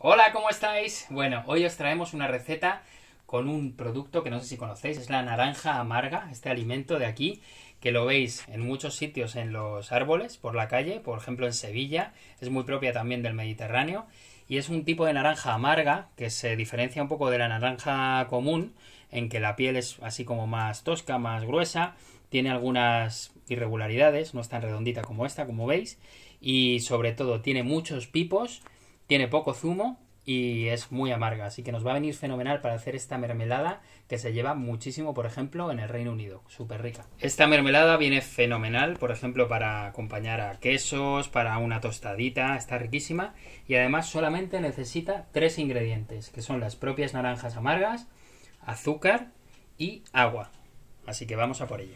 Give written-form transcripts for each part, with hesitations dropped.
Hola, ¿cómo estáis? Bueno, hoy os traemos una receta con un producto que no sé si conocéis, es la naranja amarga, este alimento de aquí, que lo veis en muchos sitios en los árboles, por la calle, por ejemplo en Sevilla, es muy propia también del Mediterráneo, y es un tipo de naranja amarga que se diferencia un poco de la naranja común, en que la piel es así como más tosca, más gruesa, tiene algunas irregularidades, no es tan redondita como esta, como veis, y sobre todo tiene muchos pipos, tiene poco zumo y es muy amarga, así que nos va a venir fenomenal para hacer esta mermelada que se lleva muchísimo, por ejemplo, en el Reino Unido, súper rica. Esta mermelada viene fenomenal, por ejemplo, para acompañar a quesos, para una tostadita, está riquísima y además solamente necesita 3 ingredientes, que son las propias naranjas amargas, azúcar y agua. Así que vamos a por ello.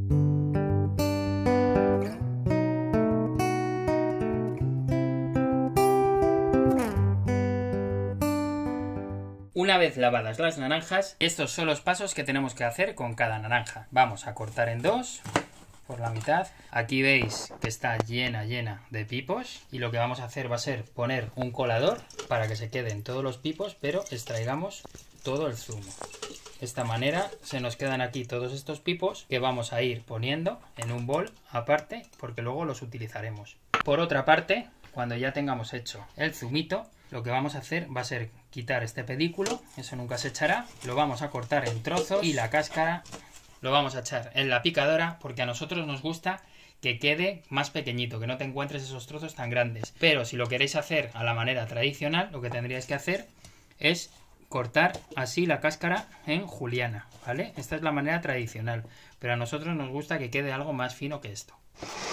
Una vez lavadas las naranjas, estos son los pasos que tenemos que hacer con cada naranja. Vamos a cortar en dos, por la mitad. Aquí veis que está llena de pipos. Y lo que vamos a hacer va a ser poner un colador para que se queden todos los pipos, pero extraigamos todo el zumo. De esta manera se nos quedan aquí todos estos pipos que vamos a ir poniendo en un bol aparte, porque luego los utilizaremos. Por otra parte, cuando ya tengamos hecho el zumito, lo que vamos a hacer va a ser quitar este pedículo, eso nunca se echará, lo vamos a cortar en trozos y la cáscara lo vamos a echar en la picadora porque a nosotros nos gusta que quede más pequeñito, que no te encuentres esos trozos tan grandes. Pero si lo queréis hacer a la manera tradicional, lo que tendríais que hacer es cortar así la cáscara en juliana, ¿vale? Esta es la manera tradicional, pero a nosotros nos gusta que quede algo más fino que esto.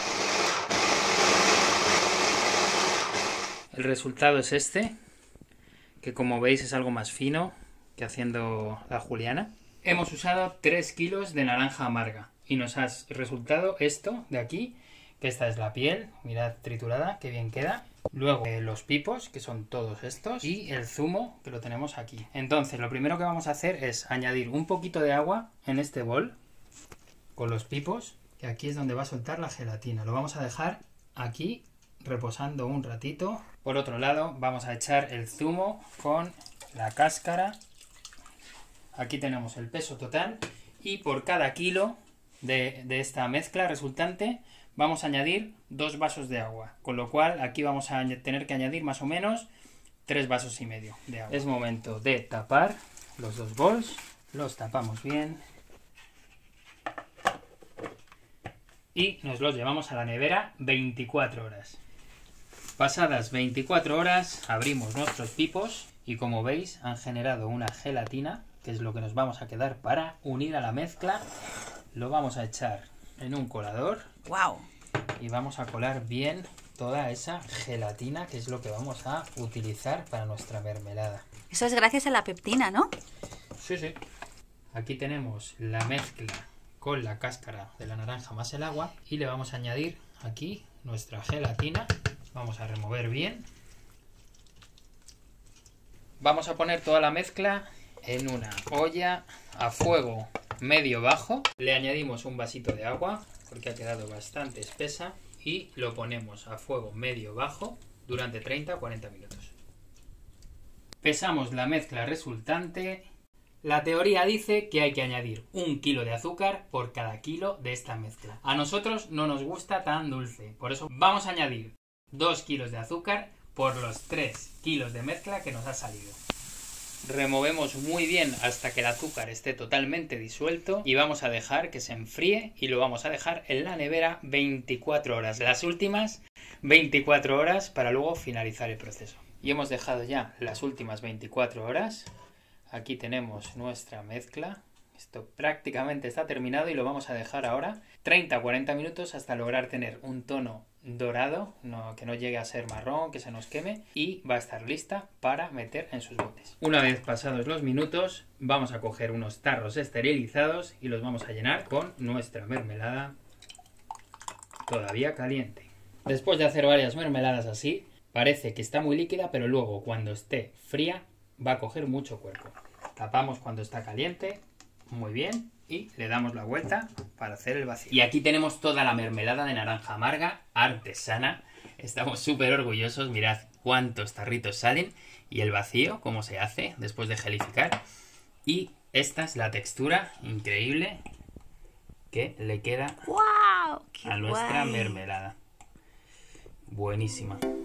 El resultado es este, que como veis es algo más fino que haciendo la juliana. Hemos usado 3 kilos de naranja amarga y nos ha resultado esto de aquí, que esta es la piel, mirad triturada, que bien queda. Luego los pipos, que son todos estos, y el zumo, que lo tenemos aquí. Entonces lo primero que vamos a hacer es añadir un poquito de agua en este bol con los pipos, que aquí es donde va a soltar la gelatina. Lo vamos a dejar aquí reposando un ratito. Por otro lado vamos a echar el zumo con la cáscara. Aquí tenemos el peso total y por cada kilo de esta mezcla resultante vamos a añadir 2 vasos de agua, con lo cual aquí vamos a tener que añadir más o menos 3 vasos y medio de agua. Es momento de tapar los 2 bols, los tapamos bien y nos los llevamos a la nevera 24 horas. Pasadas 24 horas abrimos nuestros pipos y como veis han generado una gelatina, que es lo que nos vamos a quedar para unir a la mezcla. Lo vamos a echar en un colador. ¡Wow! Y vamos a colar bien toda esa gelatina, que es lo que vamos a utilizar para nuestra mermelada. Eso es gracias a la peptina, ¿no? Sí, sí. Aquí tenemos la mezcla con la cáscara de la naranja más el agua y le vamos a añadir aquí nuestra gelatina. Vamos a remover bien. Vamos a poner toda la mezcla en una olla a fuego medio bajo. Le añadimos un vasito de agua porque ha quedado bastante espesa y lo ponemos a fuego medio bajo durante 30-40 minutos. Pesamos la mezcla resultante. La teoría dice que hay que añadir 1 kilo de azúcar por cada kilo de esta mezcla. A nosotros no nos gusta tan dulce, por eso vamos a añadir 2 kilos de azúcar por los 3 kilos de mezcla que nos ha salido. Removemos muy bien hasta que el azúcar esté totalmente disuelto y vamos a dejar que se enfríe y lo vamos a dejar en la nevera 24 horas, las últimas 24 horas para luego finalizar el proceso. Y hemos dejado ya las últimas 24 horas. Aquí tenemos nuestra mezcla. Esto prácticamente está terminado y lo vamos a dejar ahora 30-40 minutos hasta lograr tener un tono dorado, que no llegue a ser marrón, que se nos queme, y va a estar lista para meter en sus botes. Una vez pasados los minutos vamos a coger unos tarros esterilizados y los vamos a llenar con nuestra mermelada todavía caliente. Después de hacer varias mermeladas así, parece que está muy líquida, pero luego cuando esté fría va a coger mucho cuerpo. Tapamos cuando está caliente, muy bien, y le damos la vuelta para hacer el vacío. Y aquí tenemos toda la mermelada de naranja amarga artesana. Estamos súper orgullosos, mirad, cuántos tarritos salen y el vacío, cómo se hace después de gelificar. Y esta es la textura increíble que le queda ¡Wow! ¡Qué a nuestra guay! mermelada. Buenísima.